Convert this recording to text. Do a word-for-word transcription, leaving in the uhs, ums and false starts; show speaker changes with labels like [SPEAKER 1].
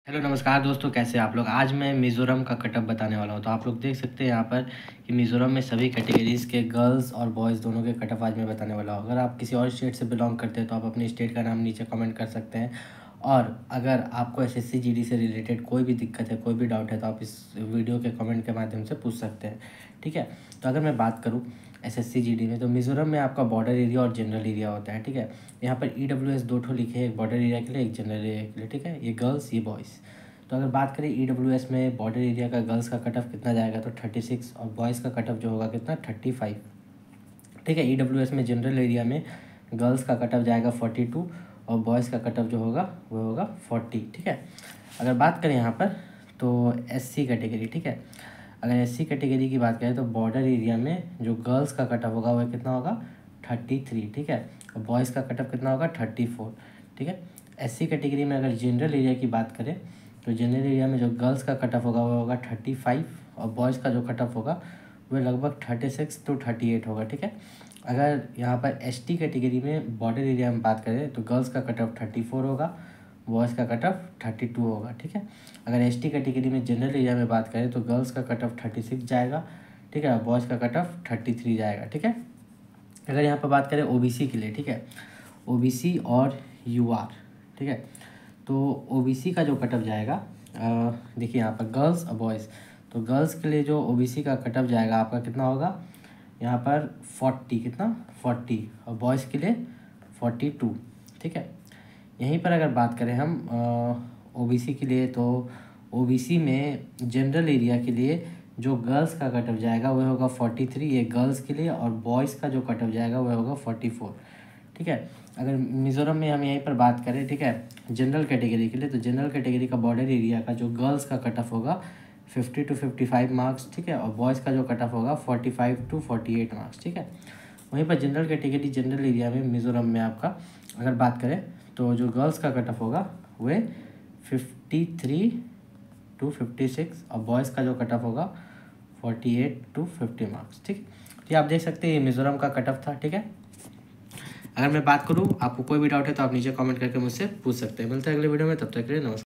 [SPEAKER 1] Hello नमस्कार दोस्तों, कैसे हैं आप लोग। आज मैं मिज़ोरम का कटअप बताने वाला हूं। तो आप लोग देख सकते हैं यहाँ पर कि मिज़ोरम में सभी कैटेगरीज़ के गर्ल्स और बॉयज़ दोनों के कटअप आज मैं बताने वाला हूं। अगर आप किसी और स्टेट से बिलोंग करते हैं तो आप अपने स्टेट का नाम नीचे कमेंट कर सकते हैं। और अगर आपको एसएससी जीडी से रिलेटेड कोई भी दिक्कत है, कोई भी डाउट है, तो आप इस वीडियो के कमेंट के माध्यम से पूछ सकते हैं। ठीक है, तो अगर मैं बात करूँ एसएससी जीडी में, तो मिज़ोरम में आपका बॉर्डर एरिया और जनरल एरिया होता है। ठीक है, यहाँ पर ई डब्ल्यू एस दो ठो लिखे हैं, एक बॉर्डर एरिया के लिए, एक जनरल एरिया के लिए। ठीक है, ये गर्ल्स, ये बॉयज़। तो अगर बात करें ई डब्ल्यू एस में बॉर्डर एरिया का गर्ल्स का कट ऑफ कितना जाएगा, तो थर्टी सिक्स, और बॉयज़ का कट ऑफ जो होगा कितना, थर्टी फाइव। ठीक है, ई डब्ल्यू एस में जनरल एरिया में गर्ल्स का कट ऑफ जाएगा फोर्टी टू, और बॉयज़ का कट ऑफ जो होगा वो होगा फोर्टी। ठीक है, अगर बात करें यहाँ पर तो एस सी कैटेगरी। ठीक है, अगर एस सी कैटेगरी की बात करें तो बॉर्डर एरिया में जो गर्ल्स का कट ऑफ होगा वह कितना होगा, थर्टी थ्री। ठीक है, और बॉयज़ का कट ऑफ कितना होगा, थर्टी फोर। ठीक है, एस सी कैटेगरी में अगर जनरल एरिया की बात करें तो जनरल एरिया में जो गर्ल्स का कट ऑफ होगा वो होगा थर्टी फाइव, और बॉयज़ का जो कट ऑफ होगा वो लगभग thirty six to thirty eight होगा। ठीक है, अगर यहाँ पर एस टी कैटेगरी में बॉर्डर एरिया में बात करें तो गर्ल्स का कट ऑफ थर्टी फोर होगा, बॉयज़ का कट ऑफ थर्टी टू होगा। ठीक है, अगर एस टी कैटेगरी में जनरल एरिया में बात करें तो गर्ल्स का कट ऑफ थर्टी सिक्स जाएगा। ठीक है, बॉयज़ का कट ऑफ थर्टी थ्री जाएगा। ठीक है, अगर यहाँ पर बात करें ओ बी सी के लिए, ठीक है, ओ बी सी और यू आर। ठीक है, तो ओ बी सी का जो कट ऑफ जाएगा, देखिए यहाँ पर गर्ल्स और बॉयज़, तो गर्ल्स के लिए जो ओ बी सी का कट ऑफ जाएगा आपका कितना होगा, यहाँ पर फोर्टी, कितना, फोर्टी, और बॉयज़ के लिए फोर्टी टू। ठीक है, यहीं पर अगर बात करें हम ओ बी सी के लिए, तो ओ बी सी में जनरल एरिया के लिए जो गर्ल्स का कट ऑफ जाएगा वह होगा फोर्टी थ्री, ये गर्ल्स के लिए, और बॉयज़ का जो कट ऑफ जाएगा वह होगा फोर्टी फोर। ठीक है, अगर मिज़ोरम में हम यहीं पर बात करें, ठीक है, जनरल कैटेगरी के लिए, तो जनरल कैटेगरी का बॉर्डर एरिया का जो गर्ल्स का कट ऑफ होगा fifty two fifty five marks. ठीक है, और बॉयज़ का जो कट ऑफ होगा forty five to forty eight marks. ठीक है, वहीं पर जनरल कैटेगरी जनरल एरिया में मिज़ोरम में आपका अगर बात करें तो जो गर्ल्स का कट ऑफ होगा वह fifty three to fifty six, और बॉयज़ का जो कट ऑफ होगा forty eight to fifty marks. ठीक, ये आप देख सकते हैं ये मिज़ोरम का कट ऑफ था। ठीक है, अगर मैं बात करूँ, आपको कोई भी डाउट है तो आप नीचे कमेंट करके मुझसे पूछ सकते हैं। मिलते हैं अगले वीडियो में, तब तक के लिए नमस्कार।